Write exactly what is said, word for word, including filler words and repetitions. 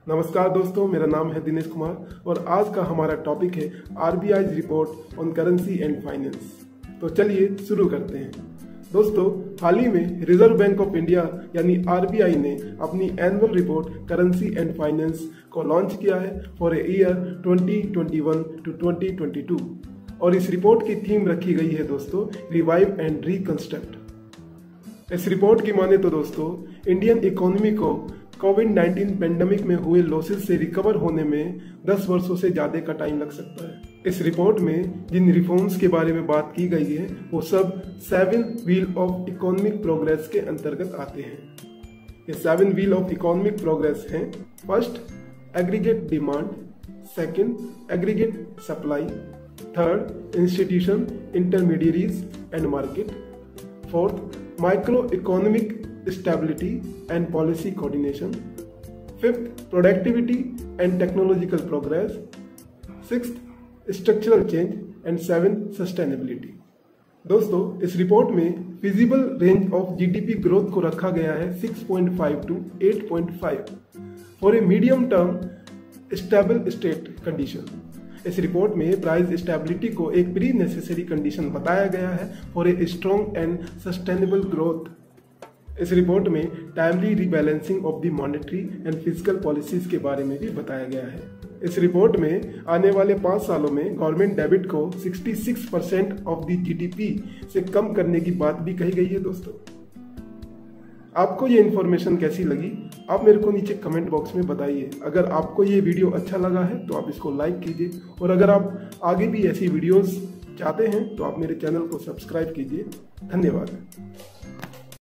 नमस्कार दोस्तों, मेरा नाम है दिनेश कुमार और आज का हमारा टॉपिक है RBI report on currency and finance. तो चलिए शुरू करते हैं। दोस्तों, हाल ही में रिजर्व बैंक ऑफ इंडिया यानी आरबीआई ने अपनी annual report currency and finance को लॉन्च किया है for a year twenty twenty one to twenty twenty two और इस रिपोर्ट की थीम रखी गई है दोस्तों रिवाइव एंड रिकंस्ट्रक्ट। इस रिपोर्ट की माने तो दोस्तों इंडियन इकोनॉमी को कोविड नाइन्टीन पेंडेमिक में हुए लॉसेस से रिकवर होने में दस वर्षों से ज्यादा का टाइम लग सकता है। इस रिपोर्ट में जिन रिफॉर्म्स के बारे में बात की गई है वो सब seven wheel of economic progress के अंतर्गत आते हैं। ये seven wheel of economic progress हैं: first, aggregate demand; second, aggregate supply; third, institution, intermediaries and market; fourth, micro economic stability and policy coordination; fifth, productivity and technological progress; sixth, structural change and seventh, sustainability। दोस्तों, इस report में feasible range of GDP growth को रखा गया है six point five to eight point five for a medium term stable state condition. इस report में price stability को एक प्री नेसेसरी कंडीशन बताया गया है for a strong and sustainable growth. इस रिपोर्ट में timely rebalancing of the monetary and physical policies के बारे में भी बताया गया है। इस रिपोर्ट में आने वाले पाँच सालों में गवर्नमेंट डेबिट को छियासठ परसेंट ऑफ द जीडीपी से कम करने की बात भी कही गई है। दोस्तों, आपको ये इन्फॉर्मेशन कैसी लगी आप मेरे को नीचे कमेंट बॉक्स में बताइए। अगर आपको ये वीडियो अच्छा लगा है तो आप इसको लाइक कीजिए और अगर आप आगे भी ऐसी वीडियोस चाहते हैं तो आप मेरे चैनल को सब्सक्राइब कीजिए। धन्यवाद।